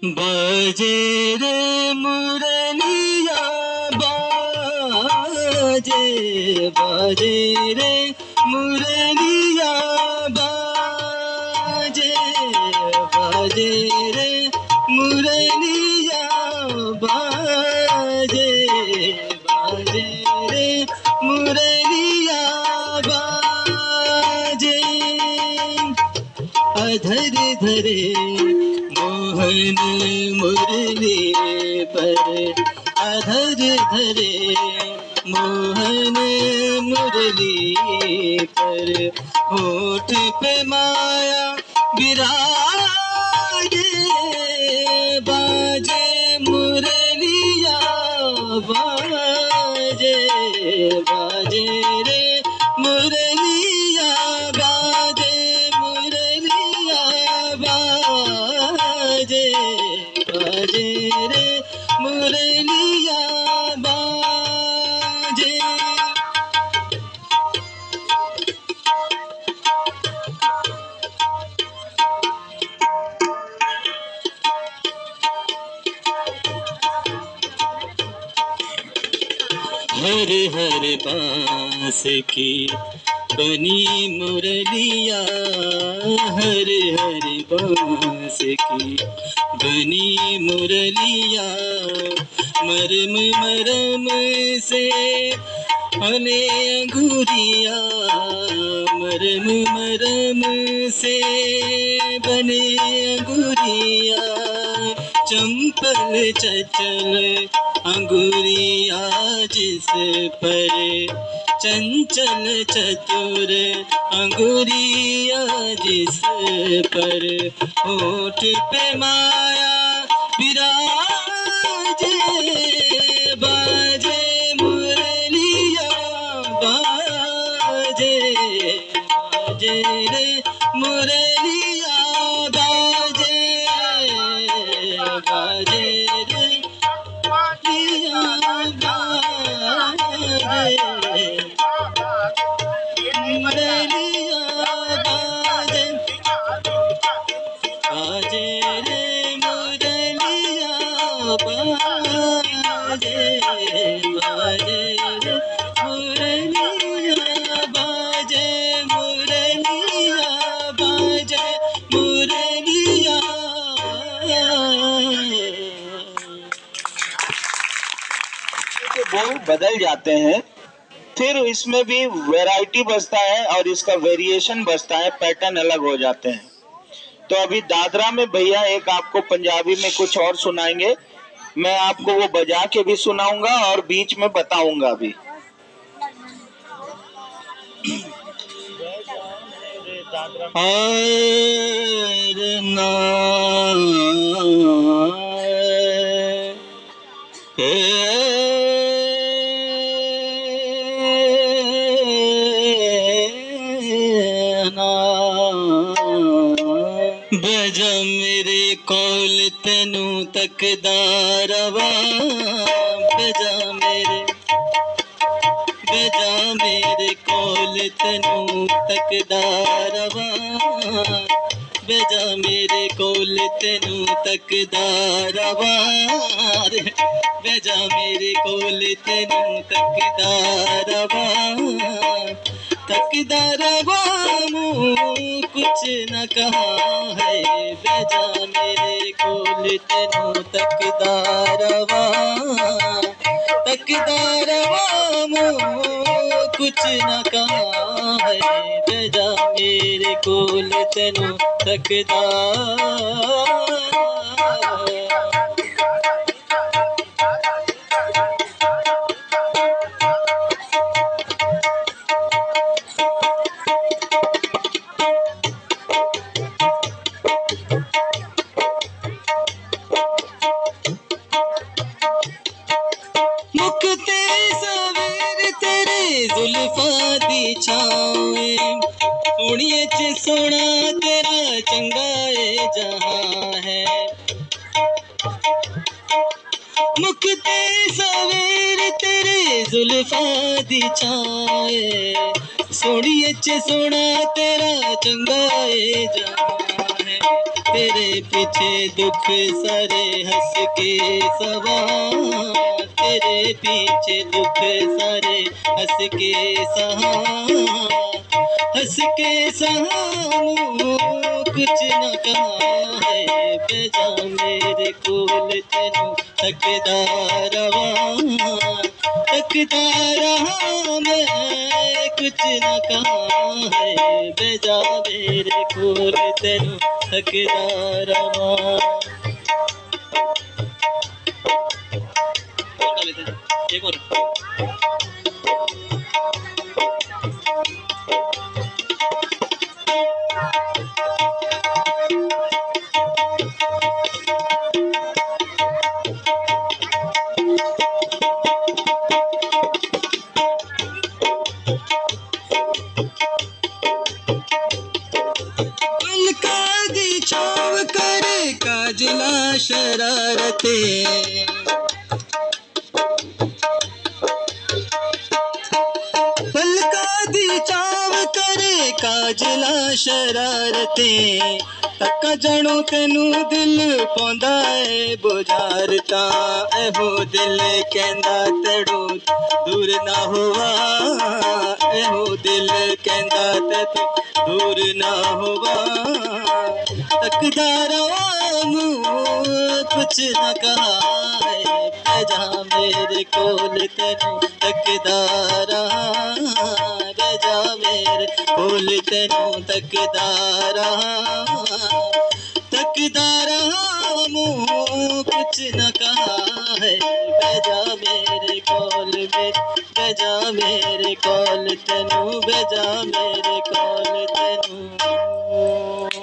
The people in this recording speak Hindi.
बाजे रे मुरलिया बाजे, बाजे रे मुरलिया बाजे, बाजे रे मुरलिया बाजे, बाजे रे मुरलिया बाजे। अधर धरे मोहन मुरली पर, अधर धरे मोहन मुरली पर, होठ पे माया विराजे, बाजे मुरलिया बाजे, बाजे रे मुरलिया बाजे, मुरलिया बाजे, बाजे रे मुरलिया बाजे। हर हर बांस की बनी मुरलिया, हर हर बांस की बनी मुरलिया, मरम मरम से बने अंगूरिया, मरम मरम से बने अंगूरिया, चंपल चंचल अंगूरिया जिस पर, चंचल चतुर अंगूरिया जिस पर, होठ पे माया विराजे, बाजे मुरलिया बाजे, बाजे रे मुरलिया बाजे, बाजे रे मुरलिया बाजे, मुरलिया बाजे, बाजे रे मुरलिया बाजे, बाजे रे मुरलिया बाजे, मुरलिया बाजे, मुरलिया। बोल बदल जाते हैं, फिर इसमें भी वैरायटी बचता है और इसका वेरिएशन बचता है, पैटर्न अलग हो जाते हैं। तो अभी दादरा में भैया एक आपको पंजाबी में कुछ और सुनाएंगे, मैं आपको वो बजा के भी सुनाऊंगा और बीच में बताऊंगा भी। बजा मेरे कौल तेनू तकदारवा, बजा मेरे, बजा मेरे कौल तेनू तकदारवा, बजा मेरे कौल तेनू तकदारवा, बजा मेरे कौल तेनू तकदारवा, तकदारवा मुँह कुछ न कहा है, बजा मेरे कौल तेनू तकदारवा, तकदारवा मुँह कुछ न कहा है, बजा मेरे कौल तेनू तकदार। मुकते सवेर तेरे जुल्फा दी छावे, सोनिए च सोना तेरा चंगा ए जहां है, मुकते सवेर तेरे जुल्फा दी छावे, सोनिए च सोना तेरा चंगा ए जहां है, तेरे पीछे दुख सारे हंस के सवार, तेरे पीछे दुख सारे हंस के सहार, हंस के सहारू कुछ न कहा है बेजा मेरे कोल तेनू तकदारवा, तकदारा मैं कुछ न कहा है बेजा मेरे कोल तेनू तकदारवा। एक और छाव करे काजला शरारते, पलका दी छाव करे काजला शरारते, तक्का जानो तेनू दिल पौंदा है बुझारता, एहो दिल कहंदा तेड़ो दूर ना होवा, एहो दिल कहंदा ते दूर ना होवा, तकदारा कुछ न कहा है बेजा मेरे कोल तेनू तकदारा, बेजा मेरे कोल तेनू तकदारा, तकदारा कुछ न कहा है बेजा मेरे कोल में, बेजा मेरे कोल तेनू, बेजा मेरे कोल तेनू।